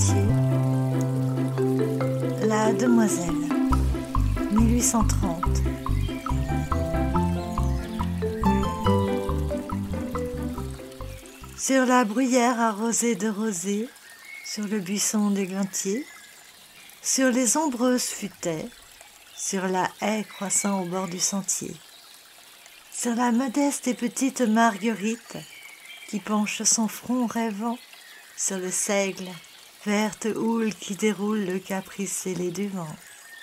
Glantier. La Demoiselle, 1830. Sur la bruyère arrosée de rosée, sur le buisson des glantiers, sur les ombreuses futaies, sur la haie croissant au bord du sentier, sur la modeste et petite Marguerite qui penche son front rêvant sur le seigle, verte houle qui déroule le caprice ailé du vent.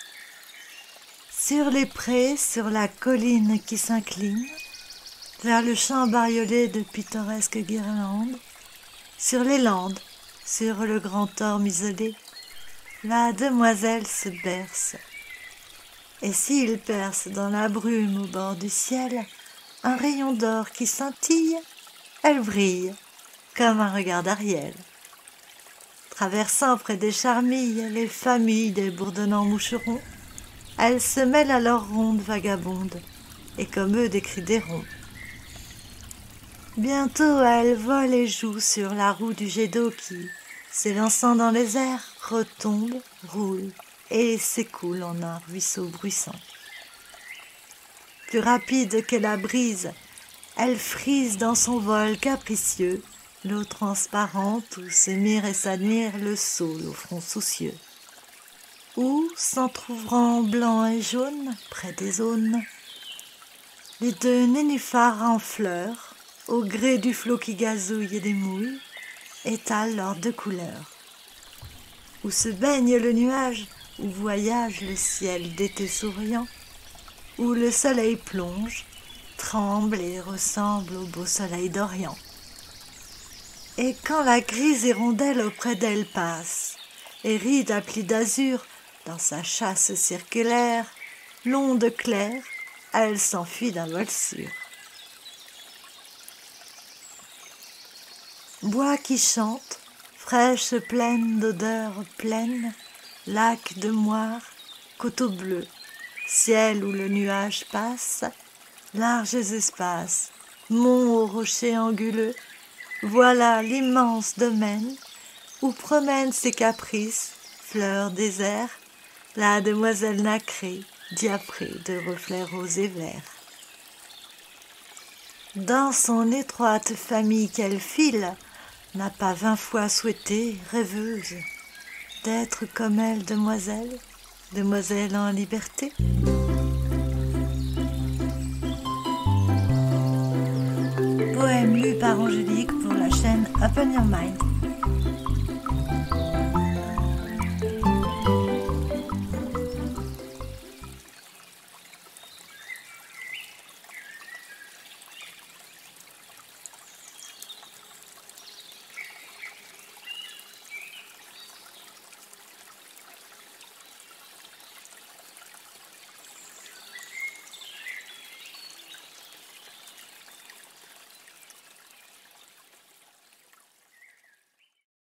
Sur les prés, sur la colline qui s'incline, vers le champ bariolé de pittoresques guirlandes, sur les landes, sur le grand orme isolé, la demoiselle se berce. Et s'il perce dans la brume au bord du ciel un rayon d'or qui scintille, elle brille comme un regard d'Ariel. Traversant près des charmilles les familles des bourdonnants moucherons, elle se mêle à leurs rondes vagabondes et comme eux des cris d'héron. Bientôt elle vole et joue sur la roue du jet d'eau qui, s'élançant dans les airs, retombe, roule et s'écoule en un ruisseau bruissant. Plus rapide que la brise, elle frise dans son vol capricieux l'eau transparente où se mire et s'admire le saule au front soucieux. Où, s'entr'ouvrant blanc et jaune près des aunes, les deux nénuphars en fleurs, au gré du flot qui gazouille et démouille, étalent leurs deux couleurs. Où se baigne le nuage, où voyage le ciel d'été souriant, où le soleil plonge, tremble et ressemble au beau soleil d'Orient. Et quand la grise hirondelle auprès d'elle passe, et ride à plis d'azur dans sa chasse circulaire, l'onde claire, elle s'enfuit d'un vol sûr. Bois qui chante, fraîche plaine d'odeurs pleines, lac de moire, coteaux bleus, ciel où le nuage passe, larges espaces, monts aux rochers anguleux, voilà l'immense domaine où promènent ses caprices, fleurs désert, la demoiselle nacrée, diaprée de reflets roses et verts. Dans son étroite famille qu'elle file, n'a pas 20 fois souhaité, rêveuse, d'être comme elle, demoiselle, demoiselle en liberté. Poème lu par Angélique pour la chaîne Open Your Mind.